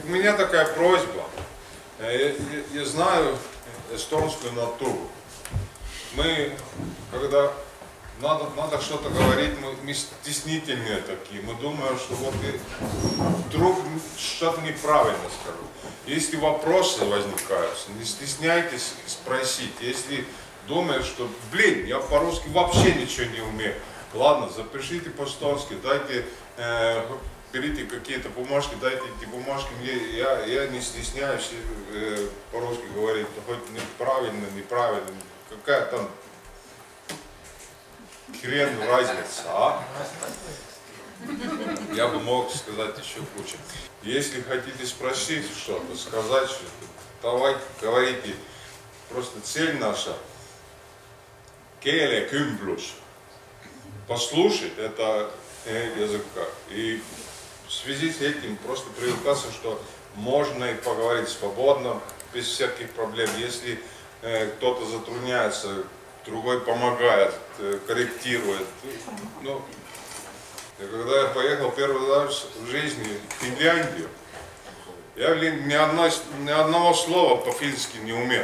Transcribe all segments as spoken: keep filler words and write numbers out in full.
у меня такая просьба. Я, я, я знаю эстонскую натуру. Мы, когда надо, надо что-то говорить, мы, мы стеснительные такие. Мы думаем, что вот вдруг что-то неправильно скажу. Если вопросы возникают, не стесняйтесь спросить. Если думаешь, что, блин, я по-русски вообще ничего не умею. Ладно, запишите по-эстонски, дайте, э, берите какие-то бумажки, дайте эти бумажки мне. Я, я не стесняюсь э, по-русски говорить, хоть неправильно, неправильно. Какая там хрен разница, а? Я бы мог сказать еще кучу. Если хотите спросить что-то, сказать что-то, давайте, говорите. Просто цель наша keelekümblus. Послушать это языка. И в связи с этим просто привыкаться, что можно и поговорить свободно, без всяких проблем. Если э, кто-то затрудняется, другой помогает, э, корректирует. Ну, когда я поехал первый раз в жизни в Финляндию, я, блин, ни, одной, ни одного слова по-фински не умел.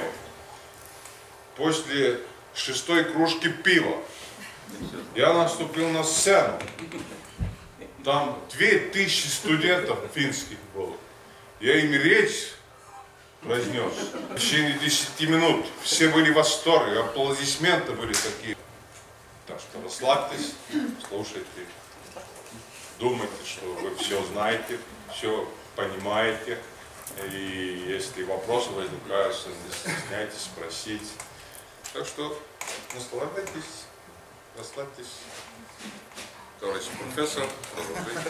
После шестой кружки пива я наступил на сцену. Там две тысячи студентов финских было. Я им речь произнес в течение десяти минут. Все были в восторге, аплодисменты были такие. Так что расслабьтесь, слушайте, думайте, что вы все знаете, все понимаете. И если вопросы возникают, не стесняйтесь спросить. Так что наслаждайтесь, расслабьтесь. Товарищ профессор, продолжайте.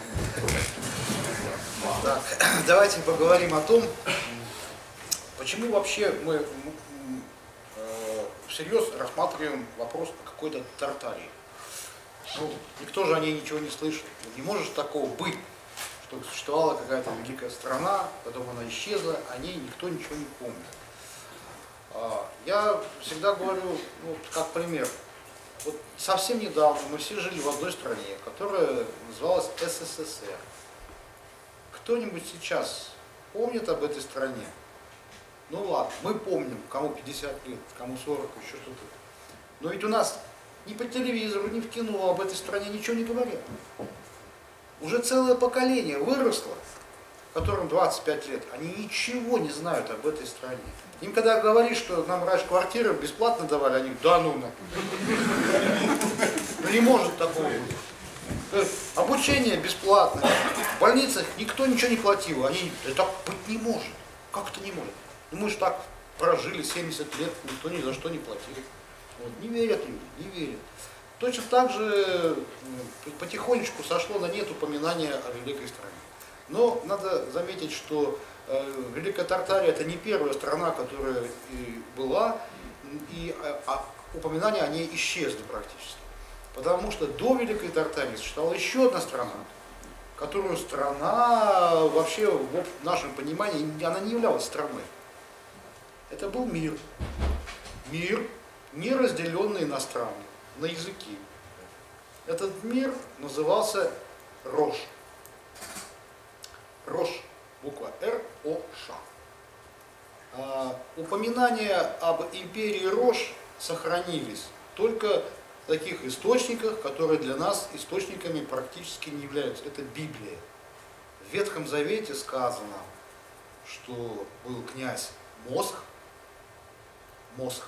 Да. Давайте поговорим о том, почему вообще мы э, всерьез рассматриваем вопрос о какой-то Тартарии. Ну, никто же о ней ничего не слышал. Не может такого быть, что существовала какая-то великая страна, потом она исчезла, о ней никто ничего не помнит. А, я всегда говорю, ну, как пример. Вот совсем недавно мы все жили в одной стране, которая называлась СССР. Кто-нибудь сейчас помнит об этой стране? Ну ладно, мы помним, кому пятьдесят лет, кому сорок, еще что-то. Но ведь у нас ни по телевизору, ни в кино об этой стране ничего не говорят. Уже целое поколение выросло, которым двадцать пять лет, они ничего не знают об этой стране. Им когда говоришь, что нам раньше квартиры бесплатно давали, они говорят, да ну на. Ну не может такого быть. Обучение бесплатное. В больницах никто ничего не платил. Они, да так быть не может. Как это не может? Ну мы же так прожили семьдесят лет, никто ни за что не платил. Вот, не верят люди, не верят. Точно так же потихонечку сошло на нет упоминания о великой стране. Но надо заметить, что э, Великая Тартария это не первая страна, которая и была, и а, а, упоминания о ней исчезли практически. Потому что до Великой Тартарии существовала еще одна страна, которую страна вообще в нашем понимании, она не являлась страной. Это был мир. Мир, не разделенный на страны, на языки. Этот мир назывался Рош. Рош, буква Р, О, Ш. А, упоминания об империи Рош сохранились только в таких источниках, которые для нас источниками практически не являются. Это Библия. В Ветхом Завете сказано, что был князь Мосх, Мосх,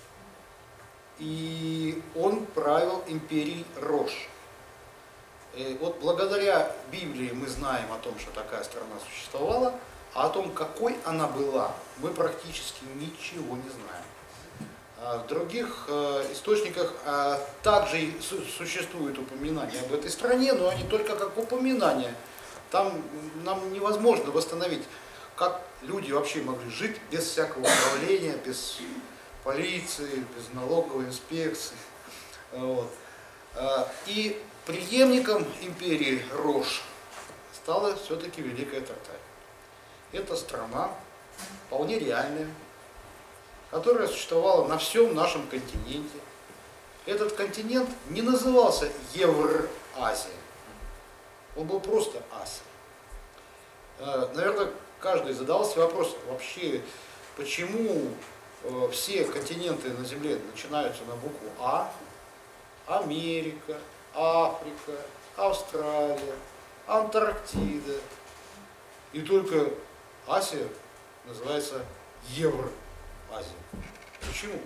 и он правил империей Рош. И вот благодаря Библии мы знаем о том, что такая страна существовала, а о том, какой она была, мы практически ничего не знаем. В других э, источниках э, также су существует упоминание об этой стране, но они только как упоминания. Там нам невозможно восстановить, как люди вообще могли жить без всякого управления, без полиции, без налоговой инспекции. Вот. И преемником империи Рош стала все-таки Великая Тартария. Это страна вполне реальная, которая существовала на всем нашем континенте. Этот континент не назывался Евразия, он был просто Азия. Наверное, каждый задался вопрос вообще, почему все континенты на Земле начинаются на букву А. Америка, Африка, Австралия, Антарктида. И только Азия называется Евразия. Почему?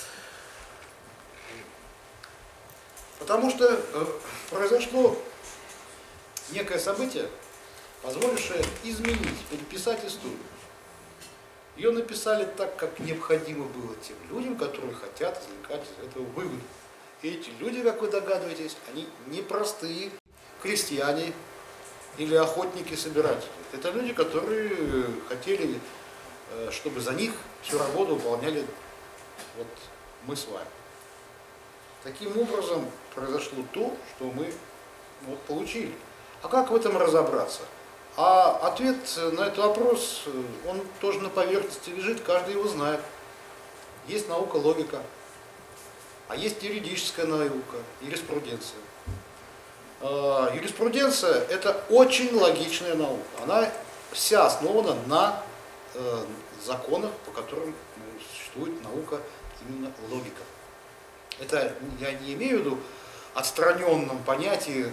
Потому что э, произошло некое событие, позволившее изменить, переписать историю. Ее написали так, как необходимо было тем людям, которые хотят извлекать из этого выводы. И эти люди, как вы догадываетесь, они не простые крестьяне или охотники-собиратели. Это люди, которые хотели, чтобы за них всю работу выполняли вот мы с вами. Таким образом произошло то, что мы вот получили. А как в этом разобраться? А ответ на этот вопрос, он тоже на поверхности лежит, каждый его знает. Есть наука логика, а есть юридическая наука, юриспруденция. Юриспруденция – это очень логичная наука. Она вся основана на законах, по которым существует наука именно логика. Это я не имею в виду отстраненном понятии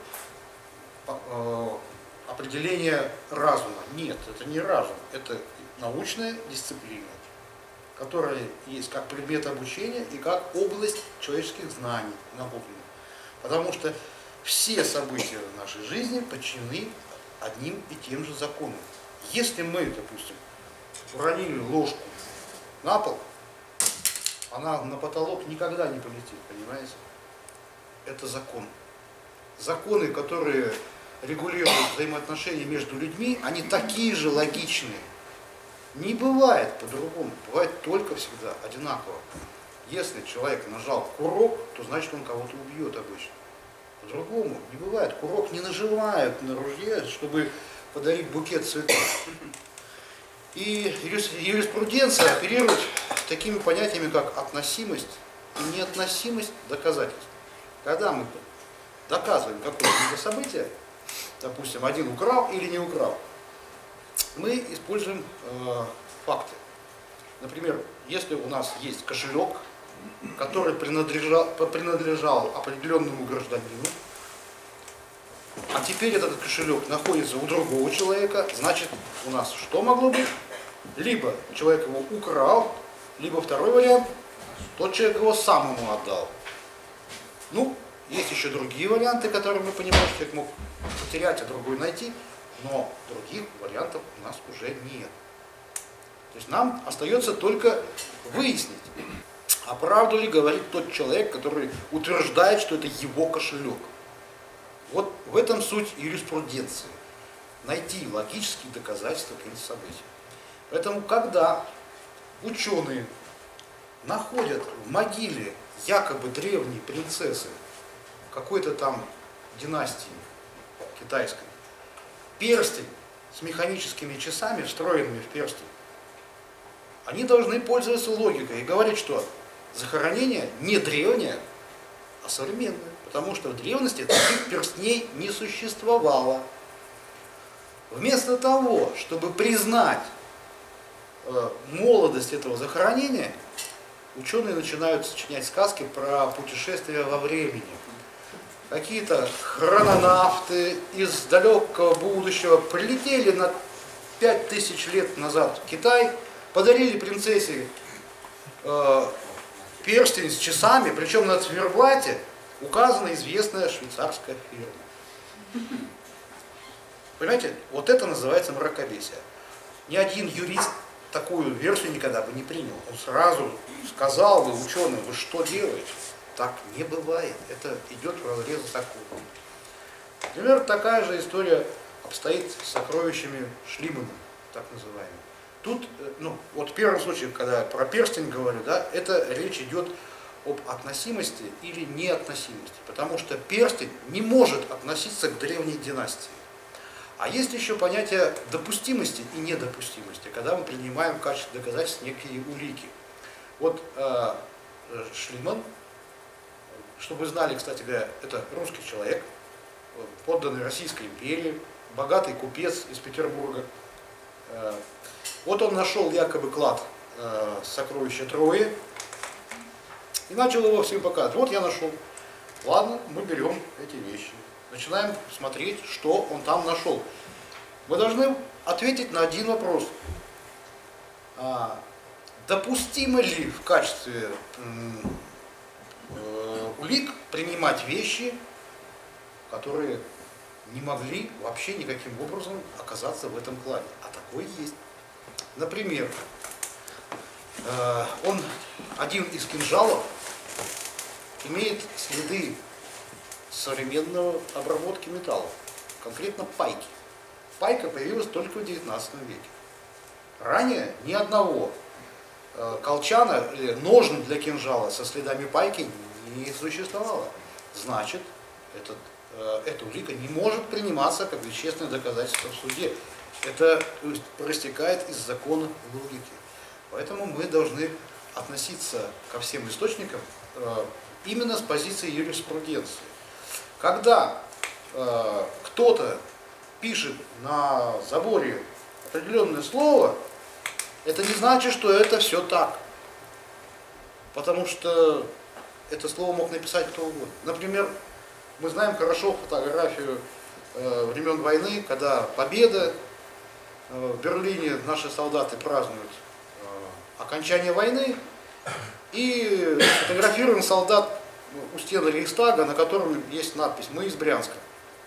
определения разума. Нет, это не разум, это научная дисциплина, которая есть как предмет обучения и как область человеческих знаний, накопленных. Потому что все события в нашей жизни подчинены одним и тем же законам. Если мы, допустим, уронили ложку на пол, она на потолок никогда не полетит, понимаете? Это закон. Законы, которые регулируют взаимоотношения между людьми, они такие же логичные. Не бывает по-другому, бывает только всегда одинаково. Если человек нажал курок, то значит он кого-то убьет обычно. По-другому не бывает. Курок не нажимают на ружье, чтобы подарить букет цветов. И юриспруденция оперирует такими понятиями, как относимость и неотносимость доказательств. Когда мы доказываем какое-то событие, допустим, один украл или не украл, мы используем э, факты. Например, если у нас есть кошелек, который принадлежал, принадлежал определенному гражданину, а теперь этот кошелек находится у другого человека, значит, у нас что могло быть? Либо человек его украл, либо второй вариант, тот человек его сам ему отдал. Ну, есть еще другие варианты, которые мы понимаем, что человек мог потерять, а другой найти, но других вариантов у нас уже нет. То есть нам остается только выяснить, а правду ли говорит тот человек, который утверждает, что это его кошелек. Вот в этом суть юриспруденции. Найти логические доказательства каких-то событий. Поэтому, когда ученые находят в могиле якобы древней принцессы какой-то там династии китайской перстень с механическими часами, встроенными в перстень, они должны пользоваться логикой и говорить, что захоронение не древнее, а современное. Потому что в древности таких перстней не существовало. Вместо того, чтобы признать э, молодость этого захоронения, ученые начинают сочинять сказки про путешествия во времени. Какие-то хрононавты из далекого будущего прилетели на пять тысяч лет назад в Китай, подарили принцессе э, перстень с часами, причем на циферблате указана известная швейцарская фирма. Понимаете, вот это называется мракобесие. Ни один юрист такую версию никогда бы не принял. Он сразу сказал бы ученым: вы что делаете? Так не бывает. Это идет в разрез закона. Например, такая же история обстоит с сокровищами Шлимана, так называемыми. Тут, ну, вот в первом случае, когда про перстень говорю, да, это речь идет об относимости или неотносимости, потому что перстень не может относиться к древней династии. А есть еще понятие допустимости и недопустимости, когда мы принимаем в качестве доказательств некие улики. Вот э, Шлиман, чтобы вы знали, кстати говоря, это русский человек, подданный Российской империи, богатый купец из Петербурга. Вот он нашел якобы клад сокровища Трои и начал его всем показывать. Вот я нашел. Ладно, мы берем эти вещи. Начинаем смотреть, что он там нашел. Мы должны ответить на один вопрос. Допустимо ли в качестве улик принимать вещи, которые не могли вообще никаким образом оказаться в этом кладе? А такое есть. Например, он, один из кинжалов имеет следы современной обработки металлов, конкретно пайки. Пайка появилась только в девятнадцатом веке. Ранее ни одного колчана или ножен для кинжала со следами пайки не существовало. Значит, этот, эта улика не может приниматься как вещественное доказательство в суде. Это проистекает из закона логики. Поэтому мы должны относиться ко всем источникам именно с позиции юриспруденции. Когда кто-то пишет на заборе определенное слово, это не значит, что это все так. Потому что это слово мог написать кто угодно. Например, мы знаем хорошо фотографию э, времен войны, когда победа, э, в Берлине наши солдаты празднуют э, окончание войны, и фотографируем солдат у стены Рейхстага, на котором есть надпись «Мы из Брянска».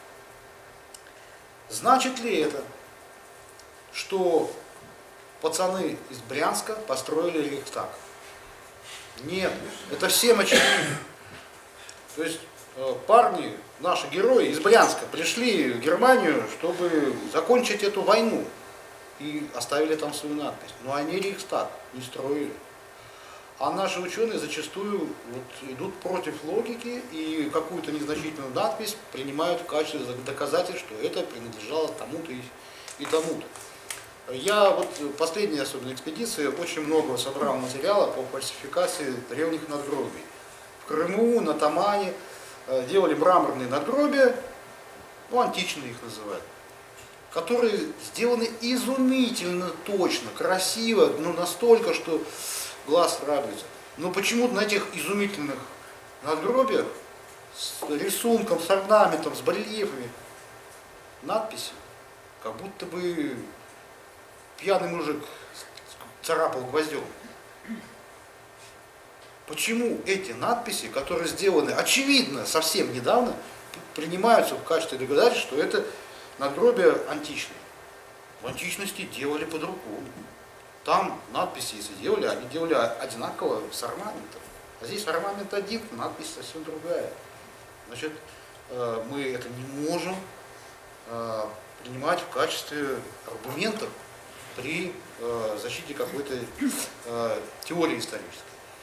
Значит ли это, что пацаны из Брянска построили Рейхстаг? Нет, это всем очевидно. То есть э, парни, наши герои из Брянска, пришли в Германию, чтобы закончить эту войну. И оставили там свою надпись. Но они Рейхстаг не строили. А наши ученые зачастую вот, идут против логики и какую-то незначительную надпись принимают в качестве доказательств, что это принадлежало тому-то и, и тому-то. Я вот в последней особенно экспедиции очень много собрал материала по фальсификации древних надгробий. В Крыму, на Тамане делали мраморные надгробия, ну античные их называют, которые сделаны изумительно точно, красиво, ну настолько, что глаз радуется. Но почему-то на этих изумительных надгробиях с рисунком, с орнаментом, с барельефами надписи, как будто бы пьяный мужик царапал гвоздем. Почему эти надписи, которые сделаны, очевидно, совсем недавно, принимаются в качестве доказательств, что это надгробия античные? В античности делали по-другому. Там надписи, если делали, они делали одинаково с орнаментом. А здесь орнамент один, надпись совсем другая. Значит, мы это не можем принимать в качестве аргументов при э, защите какой-то э, теории исторической.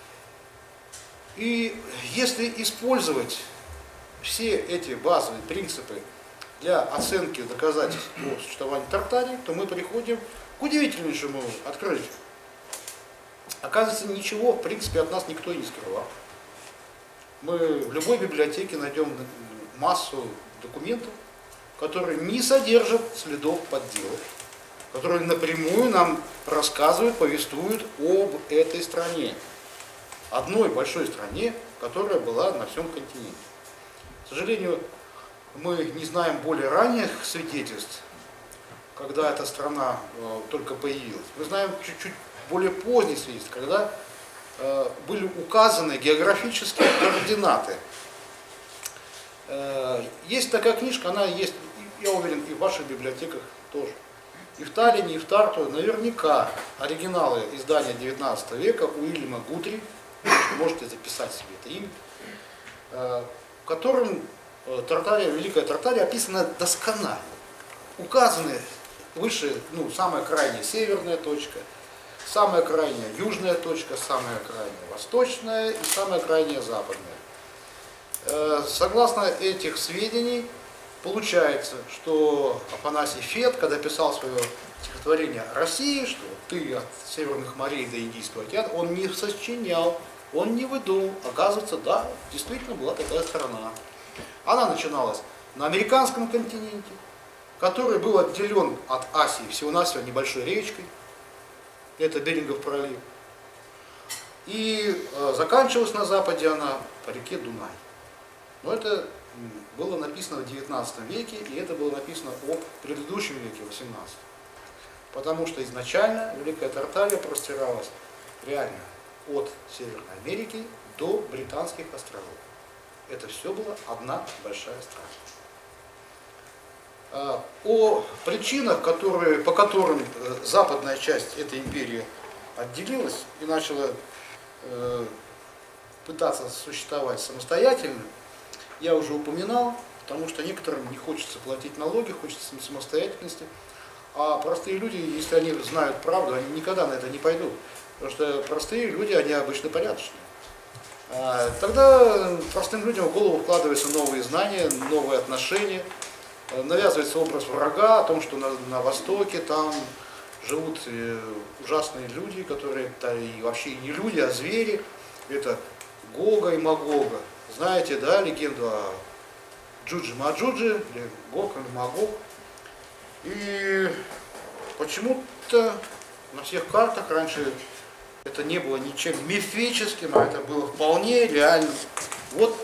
И если использовать все эти базовые принципы для оценки доказательств о существовании Тартарии, то мы приходим к удивительнейшему открытию. Оказывается, ничего, в принципе, от нас никто и не скрывал. Мы в любой библиотеке найдем массу документов, которые не содержат следов подделок, которые напрямую нам рассказывают, повествуют об этой стране. Одной большой стране, которая была на всем континенте. К сожалению, мы не знаем более ранних свидетельств, когда эта страна э, только появилась. Мы знаем чуть-чуть более поздних свидетельств, когда э, были указаны географические координаты. Э, есть такая книжка, она есть, я уверен, и в ваших библиотеках тоже. И в Таллине, и в Тарту наверняка оригиналы издания девятнадцатого века Уильяма Гутри, можете записать себе это имя, в котором Тартария, Великая Тартария описана досконально. Указаны выше, ну, самая крайняя северная точка, самая крайняя южная точка, самая крайняя восточная и самая крайняя западная. Согласно этих сведений, получается, что Афанасий Фет, когда писал свое стихотворение о России, что ты от северных морей до Индийского океана, он не сочинял, он не выдумал. Оказывается, да, действительно была такая страна. Она начиналась на американском континенте, который был отделен от Асии всего-навсего небольшой речкой, это Берингов пролив, и э, заканчивалась на западе она по реке Дунай. Но это было написано в девятнадцатом веке, и это было написано о предыдущем веке, восемнадцатом. Потому что изначально Великая Тартария простиралась реально от Северной Америки до Британских островов. Это все была одна большая страна. О причинах, которые, по которым западная часть этой империи отделилась и начала э, пытаться существовать самостоятельно, я уже упоминал, потому что некоторым не хочется платить налоги, хочется самостоятельности. А простые люди, если они знают правду, они никогда на это не пойдут. Потому что простые люди, они обычно порядочные. Тогда простым людям в голову вкладываются новые знания, новые отношения. Навязывается образ врага о том, что на, на Востоке там живут ужасные люди, которые -то и вообще не люди, а звери. Это Гога и Магога. Знаете, да, легенду о Джудже-Маджудже, или Гог и Магог. И почему-то на всех картах раньше это не было ничем мифическим, а это было вполне реально. Вот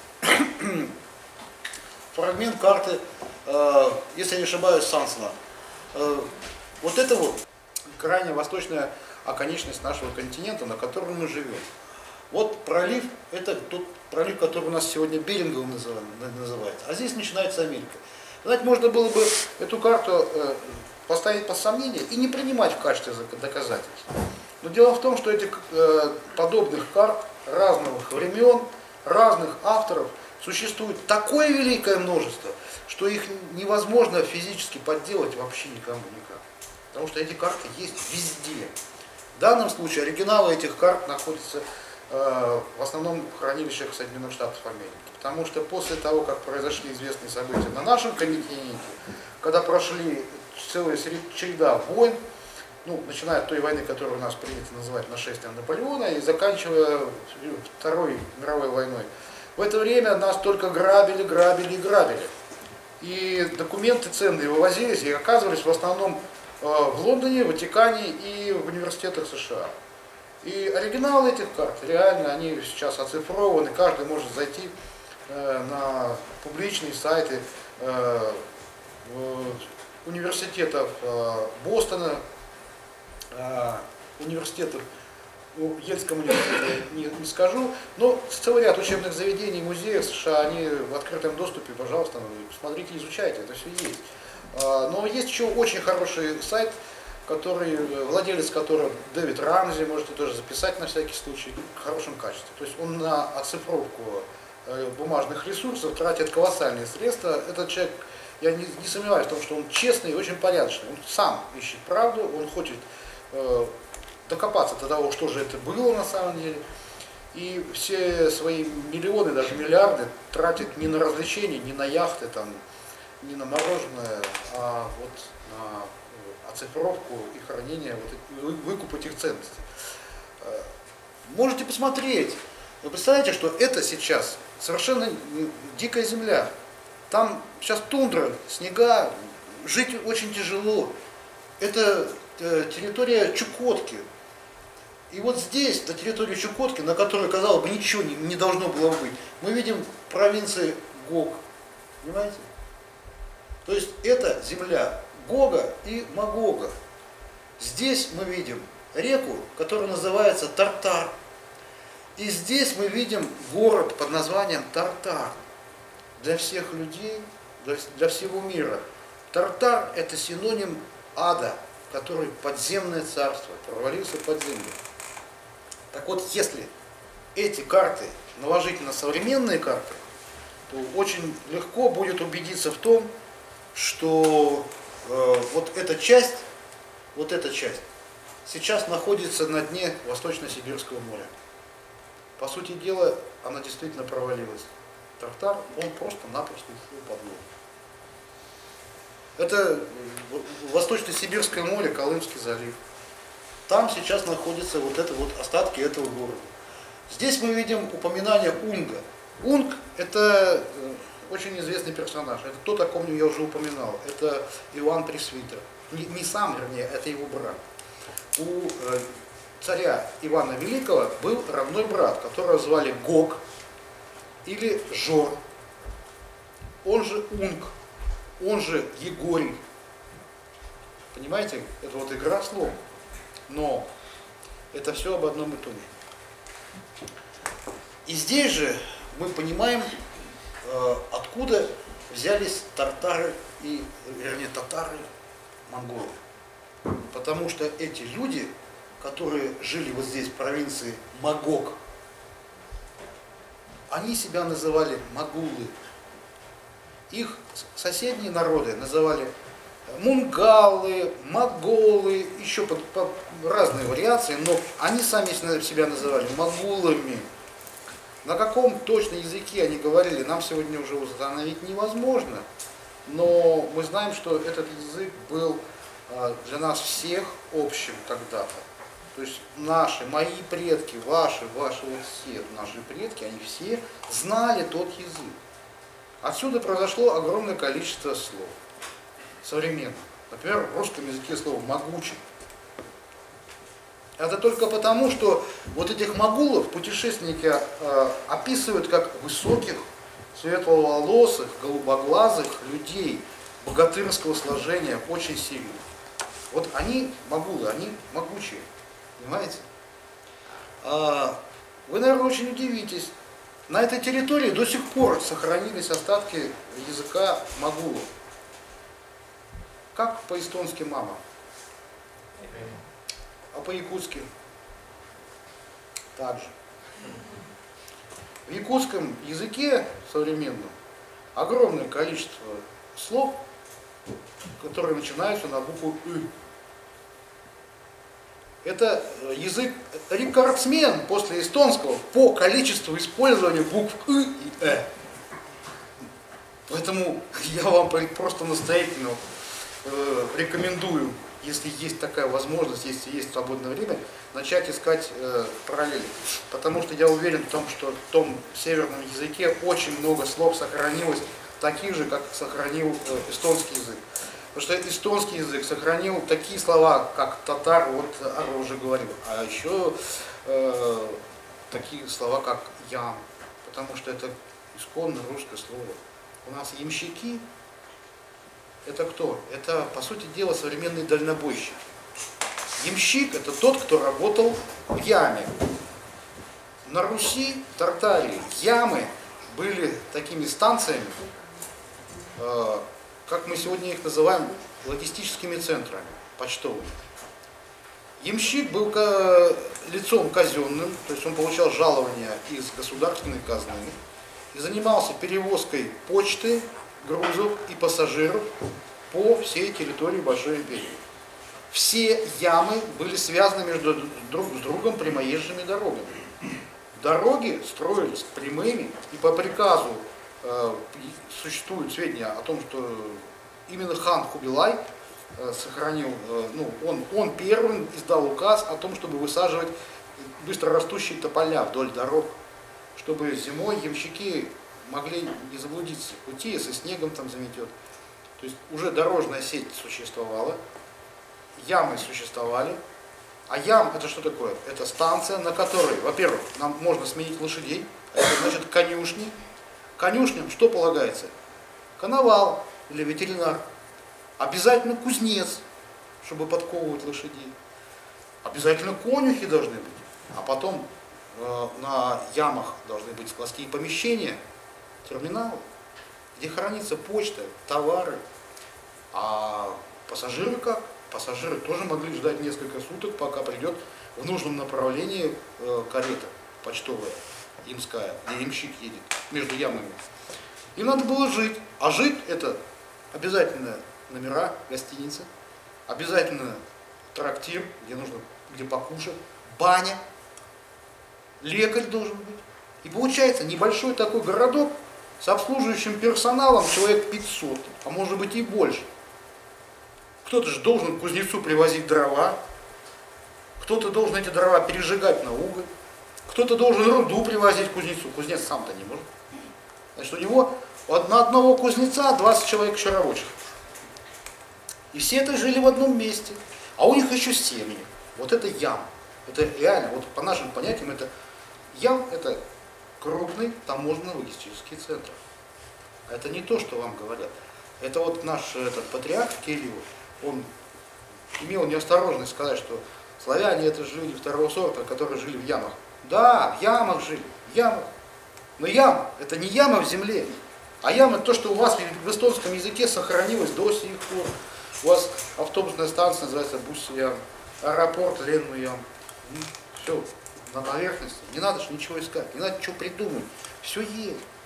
фрагмент карты, э, если я не ошибаюсь, Сансла. Э, вот это вот крайне восточная оконечность нашего континента, на котором мы живем. Вот пролив, это тот пролив, который у нас сегодня Беринговым называется, а здесь начинается Америка. Знаете, можно было бы эту карту э, поставить под сомнение и не принимать в качестве доказательств. Но дело в том, что этих э, подобных карт разных времен, разных авторов существует такое великое множество, что их невозможно физически подделать вообще никому никак. Потому что эти карты есть везде. В данном случае оригиналы этих карт находятся э, в основном в хранилищах Соединенных Штатов Америки. Потому что после того, как произошли известные события на нашем континенте, когда прошли целая череда войн, ну, начиная от той войны, которую у нас принято называть нашествием Наполеона, и заканчивая Второй мировой войной, в это время нас только грабили, грабили и грабили. И документы ценные вывозились и оказывались в основном в Лондоне, в Ватикане и в университетах США. И оригиналы этих карт, реально, они сейчас оцифрованы, каждый может зайти на публичные сайты университетов Бостона, университетов, ну, Ельском университете не, не скажу, но целый ряд учебных заведений, музеев США, они в открытом доступе, пожалуйста, смотрите, изучайте, это все есть. Но есть еще очень хороший сайт, который, владелец которого Дэвид Рамзи, можете тоже записать на всякий случай, в хорошем качестве. То есть он на оцифровку бумажных ресурсов тратит колоссальные средства. Этот человек, я не, не сомневаюсь в том, что он честный и очень порядочный. Он сам ищет правду, он хочет э, докопаться до того, что же это было на самом деле. И все свои миллионы, даже миллиарды тратит не на развлечения, не на яхты, там, не на мороженое, а вот на оцифровку и хранение, вот, выкуп этих ценностей. Можете посмотреть. Вы представляете, что это сейчас совершенно дикая земля. Там сейчас тундра, снега, жить очень тяжело. Это территория Чукотки. И вот здесь, на территории Чукотки, на которой, казалось бы, ничего не, не должно было быть, мы видим провинции Гог. Понимаете? То есть это земля Гога и Магога. Здесь мы видим реку, которая называется Тартар. И здесь мы видим город под названием Тартар. Для всех людей, для, для всего мира. Тартар – это синоним ада, который подземное царство, провалился под землю. Так вот, если эти карты наложить на современные карты, то очень легко будет убедиться в том, что э, вот эта часть, вот эта часть сейчас находится на дне Восточно-Сибирского моря. По сути дела, она действительно провалилась. Тартар, он просто-напросто ушел под воду. Это Восточно-Сибирское море, Колымский залив. Там сейчас находятся вот это вот остатки этого города. Здесь мы видим упоминание Унга. Унг – это очень известный персонаж. Это тот, о ком я уже упоминал. Это Иоанн Пресвитер. Не, не сам, вернее, это его брат. У э, царя Ивана Великого был родной брат, которого звали Гог или Жор. Он же Унг, он же Егорий. Понимаете, это вот игра слов. Но это все об одном и том же. И здесь же мы понимаем, э, откуда взялись тартары и, вернее, татары, монголы. Потому что эти люди, которые жили вот здесь, в провинции Магог, они себя называли магулы. Их соседние народы называли мунгалы, моголы, еще по, по разные вариации, но они сами себя называли магулами. На каком точно языке они говорили, нам сегодня уже установить невозможно. Но мы знаем, что этот язык был для нас всех общим когда-то. То есть наши, мои предки, ваши, ваши вот все наши предки, они все знали тот язык. Отсюда произошло огромное количество слов современных. Например, в русском языке слово «могучий». Это только потому, что вот этих могулов путешественники э, описывают как высоких, светловолосых, голубоглазых людей богатырского сложения, очень сильных. Вот они могулы, они могучие, понимаете? А, вы, наверное, очень удивитесь. На этой территории до сих пор сохранились остатки языка могулов. Как по-эстонски мама? А по-якутски? Также. В якутском языке современном огромное количество слов, которые начинаются на букву «ы». Это язык рекордсмен после эстонского по количеству использования букв «ы» и «э». Поэтому я вам просто настоятельно э, рекомендую, если есть такая возможность, если есть свободное время, начать искать э, параллели. Потому что я уверен в том, что в том северном языке очень много слов сохранилось, таких же, как сохранил э, эстонский язык. Потому что эстонский язык сохранил такие слова, как татар, вот Ара уже говорил, а еще э, такие слова, как ям, потому что это исконно русское слово. У нас ямщики, это кто? Это, по сути дела, современный дальнобойщик. Ямщик – это тот, кто работал в яме. На Руси, в Тартарии, ямы были такими станциями, э, как мы сегодня их называем, логистическими центрами, почтовыми. Ямщик был лицом казенным, то есть он получал жалования из государственной казны и занимался перевозкой почты, грузов и пассажиров по всей территории Большой империи. Все ямы были связаны между друг с другом прямоезжими дорогами. Дороги строились прямыми, и по приказу э, существуют сведения о том, что именно хан Хубилай э, сохранил, э, ну, он, он первым издал указ о том, чтобы высаживать быстрорастущие тополя вдоль дорог, чтобы зимой ямщики могли не заблудиться в пути, если снегом там заметет. То есть уже дорожная сеть существовала, ямы существовали. А ям это что такое? Это станция, на которой, во-первых, нам можно сменить лошадей, это значит конюшни. Конюшням что полагается? Коновал или ветеринар. Обязательно кузнец, чтобы подковывать лошадей. Обязательно конюхи должны быть. А потом э, на ямах должны быть складские помещения, терминалы, где хранится почта, товары. А пассажиры как? Пассажиры тоже могли ждать несколько суток, пока придет в нужном направлении э, карета почтовая, ямская, где ямщик едет, между ямами. Им надо было жить. А жить это обязательно номера, гостиницы, обязательно трактир, где нужно, где покушать, баня, лекарь должен быть. И получается небольшой такой городок с обслуживающим персоналом человек пятьсот, а может быть и больше. Кто-то же должен кузнецу привозить дрова, кто-то должен эти дрова пережигать на уголь, кто-то должен руду привозить кузнецу, кузнец сам-то не может. Значит, у него на одного кузнеца двадцать человек еще рабочих. И все это жили в одном месте. А у них еще семьи. Вот это ям. Это реально, вот по нашим понятиям, это ям, это крупный таможенно-логистический центр. Это не то, что вам говорят. Это вот наш этот патриарх Кирилл, он имел неосторожность сказать, что славяне это жили второго сорта, которые жили в ямах. Да, в ямах жили, в ямах. Но ям, это не яма в земле, а яма это то, что у вас в эстонском языке сохранилось до сих пор. У вас автобусная станция называется Бус-Ям, аэропорт Ленну-Ям. Все, на поверхности. Не надо же ничего искать, не надо ничего придумать. Все есть.